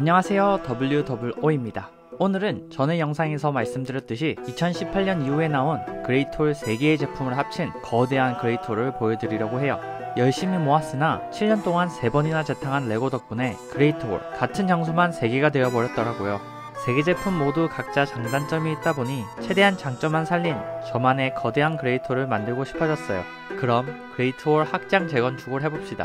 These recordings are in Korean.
안녕하세요, WOO입니다. 오늘은 전에 영상에서 말씀드렸듯이 2018년 이후에 나온 그레이톨 3개의 제품을 합친 거대한 그레이톨을 보여드리려고 해요. 열심히 모았으나 7년 동안 3번이나 재탕한 레고 덕분에 그레이톨 같은 장수만 3개가 되어버렸더라고요. 3개 제품 모두 각자 장단점이 있다 보니 최대한 장점만 살린 저만의 거대한 그레이톨을 만들고 싶어졌어요. 그럼 그레이톨 확장 재건축을 해봅시다.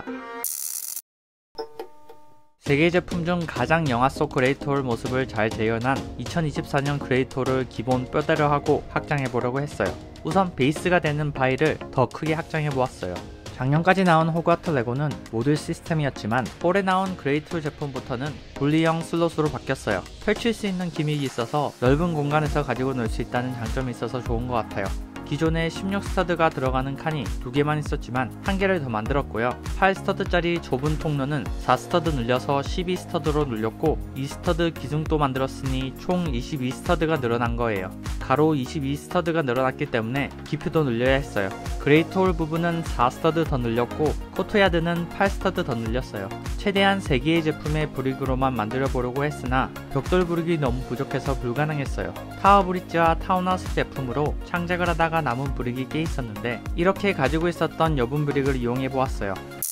3개 제품 중 가장 영화 속 그레이톨 모습을 잘 재현한 2024년 그레이톨을 기본 뼈대로 하고 확장해보려고 했어요. 우선 베이스가 되는 바위를 더 크게 확장해보았어요. 작년까지 나온 호그와트 레고는 모듈 시스템이었지만 올해 나온 그레이톨 제품부터는 분리형 슬롯으로 바뀌었어요. 펼칠 수 있는 기믹이 있어서 넓은 공간에서 가지고 놀 수 있다는 장점이 있어서 좋은 것 같아요. 기존에 16스터드가 들어가는 칸이 2개만 있었지만 1개를 더 만들었고요. 8스터드짜리 좁은 통로는 4스터드 늘려서 12스터드로 늘렸고 2스터드 기둥도 만들었으니 총 22스터드가 늘어난 거예요. 가로 22스터드가 늘어났기 때문에 깊이도 늘려야 했어요. 그레이톨 부분은 4스터드 더 늘렸고 코트야드는 8스터드 더 늘렸어요. 최대한 3개의 제품의 브릭으로만 만들어 보려고 했으나 벽돌 브릭이 너무 부족해서 불가능했어요. 타워 브릿지와 타운하우스 제품으로 창작을 하다가 남은 브릭이 꽤 있었는데 이렇게 가지고 있었던 여분 브릭을 이용해 보았어요.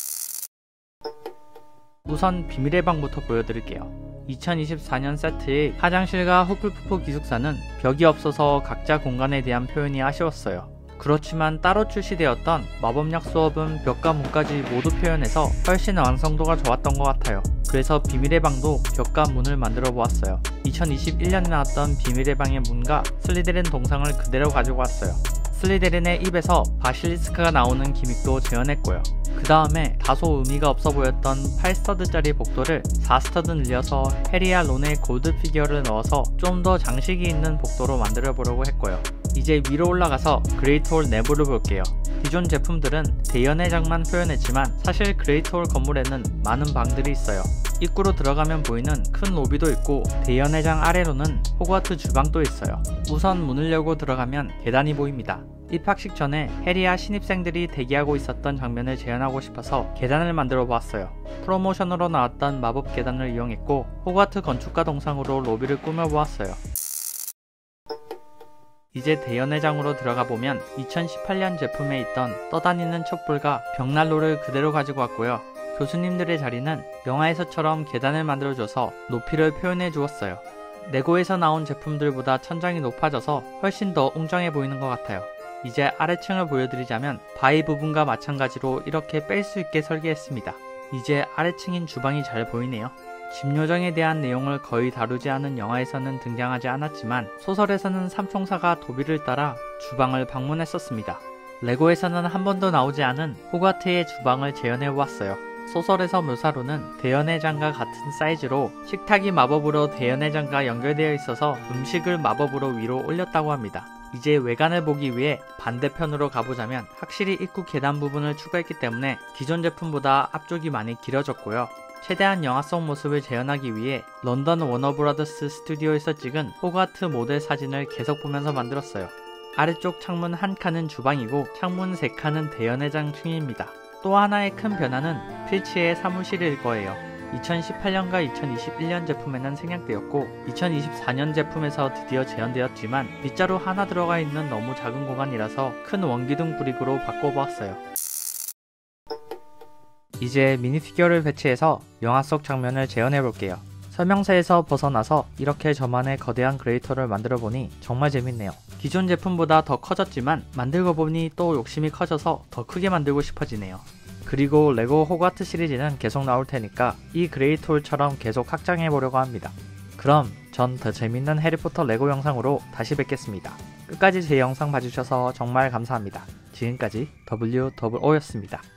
우선 비밀의 방부터 보여드릴게요. 2024년 세트의 화장실과 후플푸프 기숙사는 벽이 없어서 각자 공간에 대한 표현이 아쉬웠어요. 그렇지만 따로 출시되었던 마법약 수업은 벽과 문까지 모두 표현해서 훨씬 완성도가 좋았던 것 같아요. 그래서 비밀의 방도 벽과 문을 만들어 보았어요. 2021년에 나왔던 비밀의 방의 문과 슬리데린 동상을 그대로 가지고 왔어요. 슬리데린의 입에서 바실리스크가 나오는 기믹도 재현했고요. 그 다음에 다소 의미가 없어 보였던 8스터드짜리 복도를 4스터드 늘려서 해리와 론의 골드 피규어를 넣어서 좀 더 장식이 있는 복도로 만들어 보려고 했고요. 이제 위로 올라가서 그레이톨 내부를 볼게요. 기존 제품들은 대연회장만 표현했지만 사실 그레이톨 건물에는 많은 방들이 있어요. 입구로 들어가면 보이는 큰 로비도 있고 대연회장 아래로는 호그와트 주방도 있어요. 우선 문을 열고 들어가면 계단이 보입니다. 입학식 전에 해리와 신입생들이 대기하고 있었던 장면을 재현하고 싶어서 계단을 만들어 보았어요. 프로모션으로 나왔던 마법 계단을 이용했고 호그와트 건축가 동상으로 로비를 꾸며 보았어요. 이제 대연회장으로 들어가보면 2018년 제품에 있던 떠다니는 촛불과 벽난로를 그대로 가지고 왔고요. 교수님들의 자리는 영화에서처럼 계단을 만들어줘서 높이를 표현해 주었어요. 레고에서 나온 제품들보다 천장이 높아져서 훨씬 더 웅장해 보이는 것 같아요. 이제 아래층을 보여드리자면 바위 부분과 마찬가지로 이렇게 뺄 수 있게 설계했습니다. 이제 아래층인 주방이 잘 보이네요. 집 요정에 대한 내용을 거의 다루지 않은 영화에서는 등장하지 않았지만 소설에서는 삼총사가 도비를 따라 주방을 방문했었습니다. 레고에서는 한 번도 나오지 않은 호그와트의 주방을 재현해보았어요. 소설에서 묘사로는 대연회장과 같은 사이즈로 식탁이 마법으로 대연회장과 연결되어 있어서 음식을 마법으로 위로 올렸다고 합니다. 이제 외관을 보기 위해 반대편으로 가보자면 확실히 입구 계단 부분을 추가했기 때문에 기존 제품보다 앞쪽이 많이 길어졌고요. 최대한 영화 속 모습을 재현하기 위해 런던 워너브라더스 스튜디오에서 찍은 호그와트 모델 사진을 계속 보면서 만들었어요. 아래쪽 창문 한 칸은 주방이고 창문 3칸은 대연회장 층입니다. 또 하나의 큰 변화는 필치의 사무실일 거예요. 2018년과 2021년 제품에는 생략되었고 2024년 제품에서 드디어 재현되었지만 빗자루 하나 들어가 있는 너무 작은 공간이라서 큰 원기둥 브릭으로 바꿔보았어요. 이제 미니피규어를 배치해서 영화 속 장면을 재현해볼게요. 설명서에서 벗어나서 이렇게 저만의 거대한 그레이톨을 만들어보니 정말 재밌네요. 기존 제품보다 더 커졌지만 만들고 보니 또 욕심이 커져서 더 크게 만들고 싶어지네요. 그리고 레고 호그와트 시리즈는 계속 나올 테니까 이 그레이톨처럼 계속 확장해보려고 합니다. 그럼 전 더 재밌는 해리포터 레고 영상으로 다시 뵙겠습니다. 끝까지 제 영상 봐주셔서 정말 감사합니다. 지금까지 WOO였습니다.